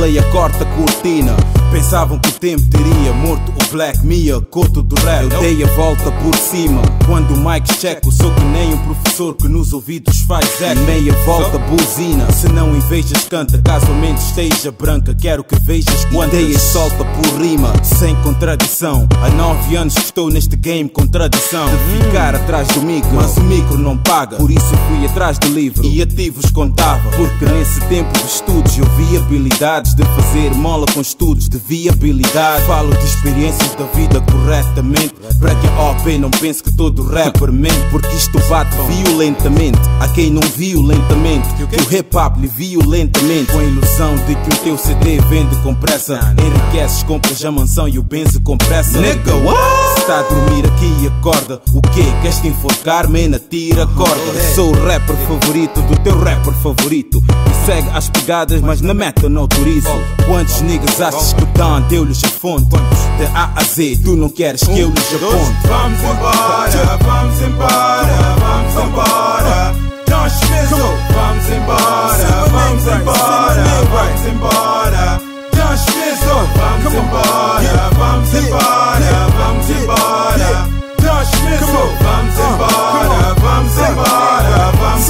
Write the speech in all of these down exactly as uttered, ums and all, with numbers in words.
player corta a cortina. Pensavam que o tempo teria morto o Black Mia, coto do rap. Eu dei a volta por cima quando o mic checo. Sou que nem um professor que nos ouvidos faz eco. Meia volta buzina, se não invejas canta. Caso a mente esteja branca, quero que vejas quantas. Ideias solta por rima, sem contradição. Há nove anos que estou neste game com tradição de ficar atrás do micro, mas o micro não paga. Por isso fui atrás do livro e ativos contava. Porque nesse tempo de estudos eu vi habilidades de fazer mola com estudos de viabilidade. Falo de experiências da vida corretamente, para que a O P não pense que todo rapper mente. Porque isto bate violentamente a quem não violentamente. Que o hip hop lhe violentamente, com a ilusão de que o teu C D vende com pressa. Enriqueces, compras a mansão e o benzo com pressa. Nigga, what? Se está a dormir aqui e acorda, o quê? Queres te enforcar? Mena, tira a corda. Sou o rapper favorito do teu rapper favorito e segue as pegadas, mas na meta não autorizo. Quantos niggas achas que Dan deu-lhes a fonte? De A a Z, tu não queres que eu lhes aponte. Vamos embora, vamos embora, vamos embora. Dan Schmizzle, vamos embora, vamos embora, vamos embora. Dan Schmizzle, vamos embora, vamos embora, vamos embora. Dan Schmizzle, vamos embora, vamos embora, vamos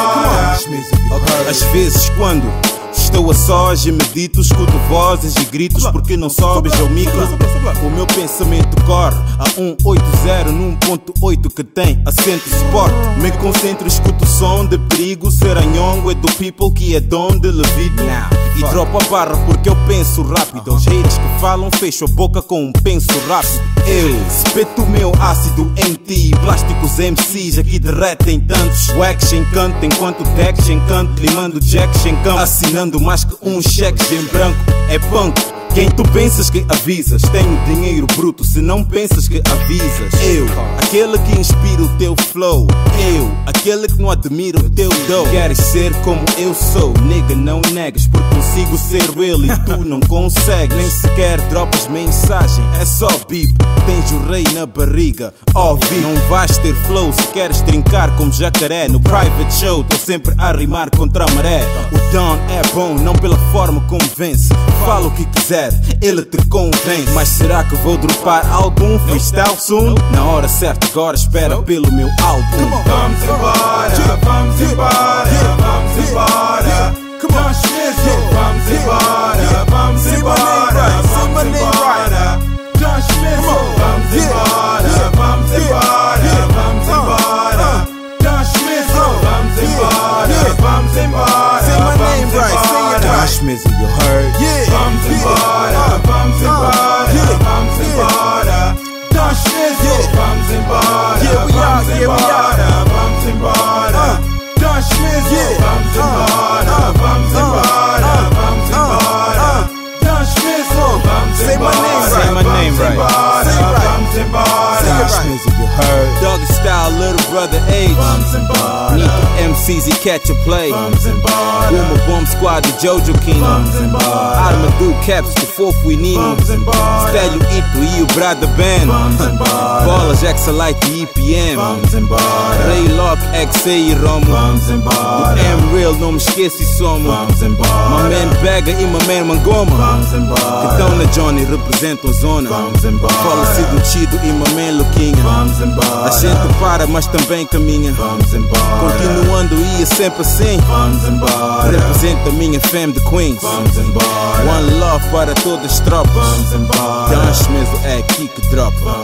embora. Às vezes quando estou a sós e medito, escuto vozes e gritos porque não sobes ao micro. O meu pensamento corre a cento e oitenta num ponto oito que tem acento sport. Me concentro, escuto o som de perigo. Seranhongo é do people que é dom de levito. E dropo a barra porque eu penso rápido. Aos haters que falam, fecho a boca com um penso rápido. Eu espeto o meu ácido em ti. Plásticos M Cs aqui derretem tantos. O action canta enquanto o Dex encanta. Limando jacks em campo, assinando mais que um cheque em branco. É punk. Quem tu pensas que avisas? Tenho dinheiro bruto, se não pensas que avisas. Eu, aquele que inspira o teu flow. Eu, aquele que não admira o teu dough. Queres ser como eu sou, nigga, não negas. Porque consigo ser ele e tu não consegues. Nem sequer dropas mensagem, é só beep. Tens o rei na barriga, óbvio. Não vais ter flow se queres trincar como jacaré. No private show, tô sempre a rimar contra a maré. O Dan é bom, não pela forma como vence. Fala o que quiser, ele te convence. Mas será que vou dropar algum freestyle soon? Na hora certa, agora espera pelo meu álbum. Vamos embora, vamos embora, vamos embora. Dan Schmizzle, vamos embora, vamos embora, vamos embora. Dan Schmizzle, vamos embora, vamos embora, vamos embora. Dan Schmizzle, vamos embora, vamos embora. Say my name right, say it right. Dan Schmizzle, you heard? Yeah. Vamos embora, vamos embora, vamos embora. Dan Schmizzle, vamos embora, vamos embora, vamos embora. Dan Schmizzle, vamos embora, vamos embora, vamos embora. Dan Schmizzle, vamos Say my name right, say my name right. Vamos embora. Dan Schmizzle, you heard? Doggy style, little brother age. Vamos embora. Need the M Cs e catch a play. Vamos embora. Uma bomb squad de Jojo King. Vamos embora. Arma do Caps, do fofo e Nino. Vamos embora. Stélio Ito e o Brada Band. Vamos embora. Bolas, Exalite e E P M. Vamos embora. Ray Lock, X A e Romo. Vamos embora. Do M-Real, não me esqueço e somo. Vamos embora. My man Pega e my man Mangoma. Vamos embora. Que tão na Johnny, representam a zona. Vamos embora. Falecido Chido e my man Luquinha. Vamos embora. A gente para, mas também caminha. Vamos embora. Continuando e é sempre assim. Vamos embora. Representa a minha fam de Queens. Vamos embora. One love para todas as tropas. Vamos embora. Dan Schmizzle é aqui que dropa.